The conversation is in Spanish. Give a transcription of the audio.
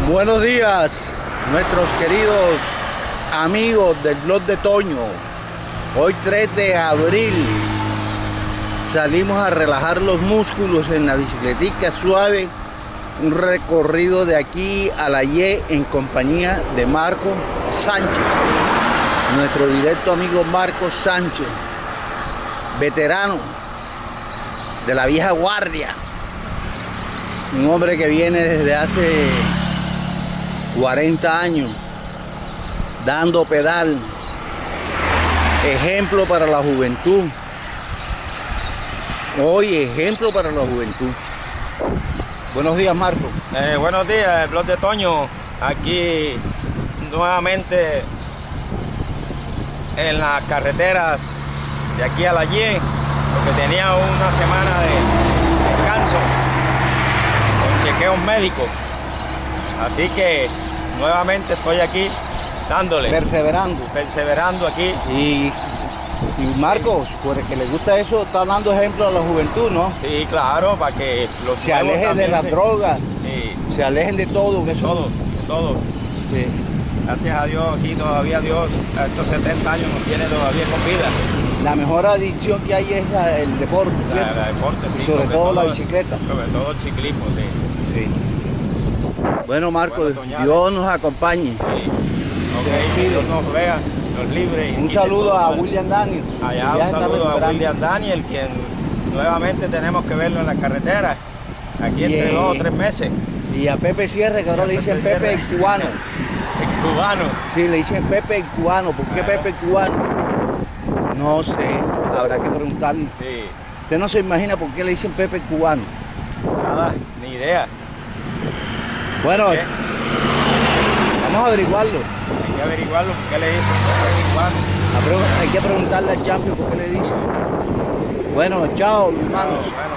Buenos días, nuestros queridos amigos del blog de Toño. Hoy 3 de abril salimos a relajar los músculos en la bicicletica suave. Un recorrido de aquí a la Y en compañía de Marco Sánchez, nuestro directo amigo Marco Sánchez, veterano de la vieja guardia, un hombre que viene desde hace 40 años dando pedal, ejemplo para la juventud. Hoy ejemplo para la juventud. Buenos días, Marco. Buenos días, el blog de Toño, aquí nuevamente en las carreteras de aquí a la Y, porque tenía una semana de descanso con chequeos médicos, así que nuevamente estoy aquí dándole, perseverando aquí. Y Marcos, por el que le gusta eso, está dando ejemplo a la juventud, ¿no? Sí, claro, para que los se alejen de las drogas, se alejen de todo. Que eso... todo. Sí. Gracias a Dios, aquí todavía Dios a estos 70 años nos tiene todavía con vida. La mejor adicción que hay es el deporte, ¿cierto? La deporte, sí. Y sobre todo la bicicleta. Sobre todo el ciclismo, sí. Bueno, Marcos, Dios nos acompañe. Sí. Ok, que Dios nos vea, nos libre. Un saludo a William Daniel. Allá un saludo a William Daniel, quien nuevamente tenemos que verlo en la carretera, aquí entre 2 o 3 meses. Y a Pepe Sierra, que ahora le dicen Pepe el cubano. El cubano. Sí, le dicen Pepe el cubano. ¿Por qué Pepe el cubano? No sé, habrá que preguntarle. Sí. Usted no se imagina por qué le dicen Pepe el cubano. Nada, ni idea. Bueno, vamos a averiguarlo. Hay que averiguarlo por qué le dicen Pepe el cubano. Hay que preguntarle al champion por qué le dicen. Bueno, chao, hermanos. Bueno.